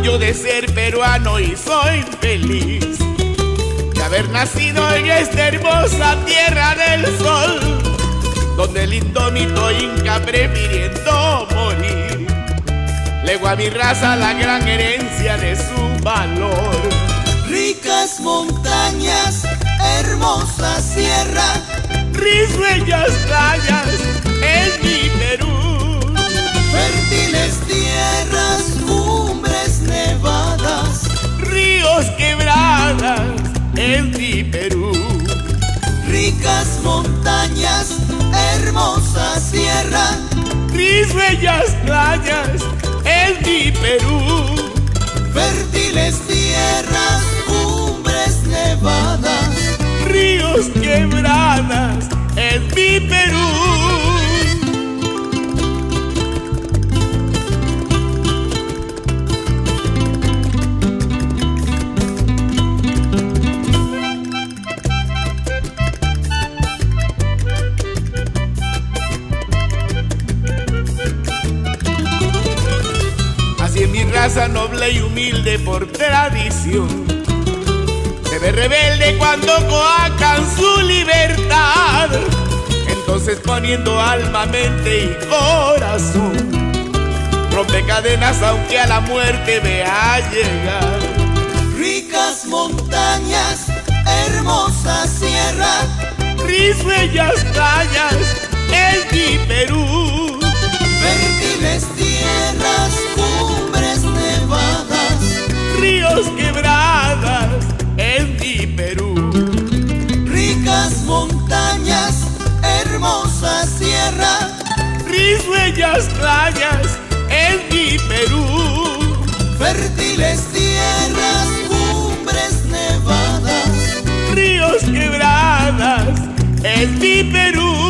orgullo de ser peruano y soy feliz de haber nacido en esta hermosa tierra del sol, donde el indómito inca prefiriendo morir legó a mi raza la gran herencia de su valor. Ricas montañas, hermosa sierra, risueñas playas en mi Perú, fértiles tierras, cumbres nevadas, ríos quebradas en mi Perú. Ricas montañas, hermosa sierra, risueñas playas en mi Perú, fértiles tierras, cumbres nevadas, ríos quebradas en mi Perú. Así es mi raza noble y humilde por tradición, se ve rebelde cuando coacan su libertad, entonces poniendo alma, mente y corazón, rompe cadenas aunque a la muerte vea llegar. Ricas montañas, hermosa sierra, risueñas playas en mi Perú, fértiles tierras, cumbres nevadas, ríos quebradas en mi Perú. Ricas montañas, hermosa sierra, risueñas playas en mi Perú, fértiles tierras, cumbres nevadas, ríos quebradas en mi Perú.